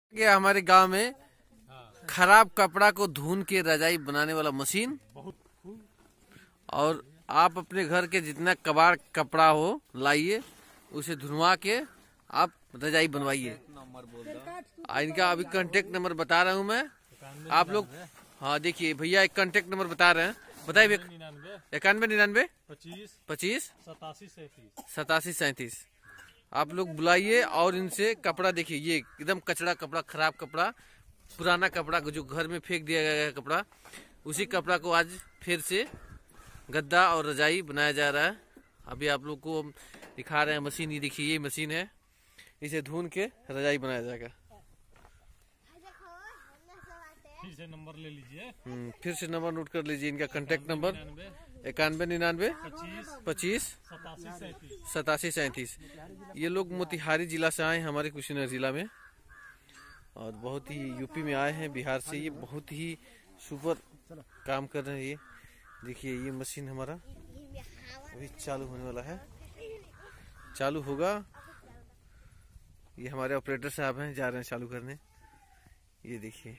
गया हमारे गांव में खराब कपड़ा को धुन के रजाई बनाने वाला मशीन। और आप अपने घर के जितना कबाड़ कपड़ा हो लाइए, उसे धुलवा के आप रजाई बनवाइए। इनका अभी कांटेक्ट नंबर बता रहा हूं मैं आप लोग। हाँ देखिए भैया, एक कांटेक्ट नंबर बता रहे हैं, बताइए। 91 25 87 37। आप लोग बुलाइए और इनसे कपड़ा देखिए। ये एकदम कचड़ा कपड़ा, खराब कपड़ा, पुराना कपड़ा जो घर में फेंक दिया गया कपड़ा, उसी कपड़ा को आज फिर से गद्दा और रजाई बनाया जा रहा है। अभी आप लोग को दिखा रहे हैं मशीन। ये देखिए, ये मशीन है, इसे धुन के रजाई बनाया जाएगा। फिर से नंबर ले लीजिए। फिर से नंबर नोट कर लीजिए। इनका कांटेक्ट नंबर 91 25 87 37। ये लोग मोतिहारी जिला से आए हैं, हमारे कुशीनगर जिला में, और बहुत ही यूपी में आए हैं, बिहार से। ये बहुत ही सुपर काम कर रहे हैं। ये देखिए, ये मशीन हमारा अभी चालू होने वाला है, चालू होगा। ये हमारे ऑपरेटर साहब हैं, जा रहे हैं चालू करने। ये देखिए,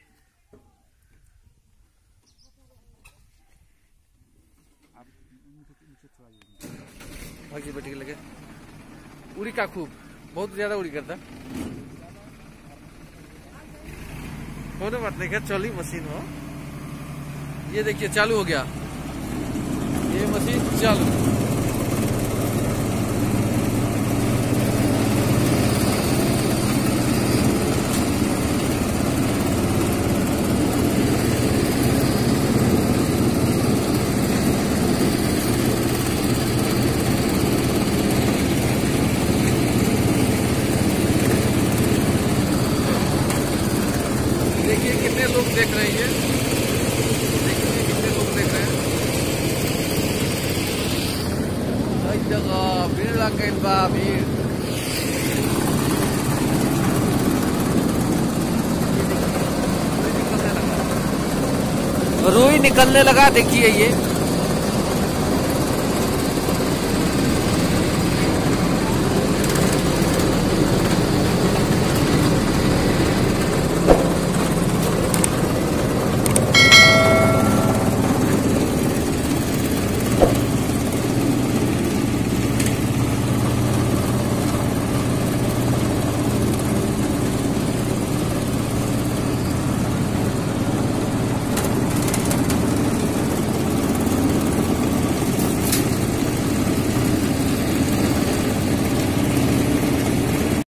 भागी बेटी के लगे उड़ी का खूब, बहुत ज्यादा उड़ी करता। कोई बात नहीं, चली मशीन हो। ये देखिए चालू हो गया, ये मशीन चालू। देखिए कितने लोग देख रहे हैं, देखिए कितने लोग देख रहे हैं। हर जगह भीड़ लग गई बा, भीड़। रुई निकलने लगा, देखिए ये